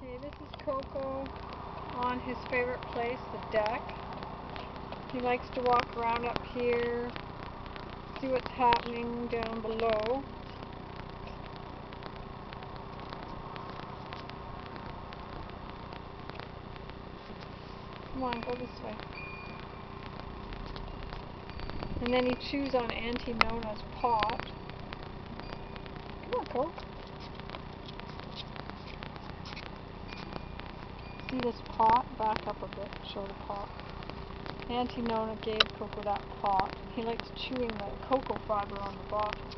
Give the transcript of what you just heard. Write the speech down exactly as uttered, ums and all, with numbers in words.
Okay, this is Coco on his favorite place, the deck. He likes to walk around up here, see what's happening down below. Come on, go this way. And then he chews on Auntie Nona's pot. Come on, Coco. See this pot? Back up a bit, show the pot. Auntie Nona gave Coco that pot. He likes chewing the cocoa fiber on the bottom.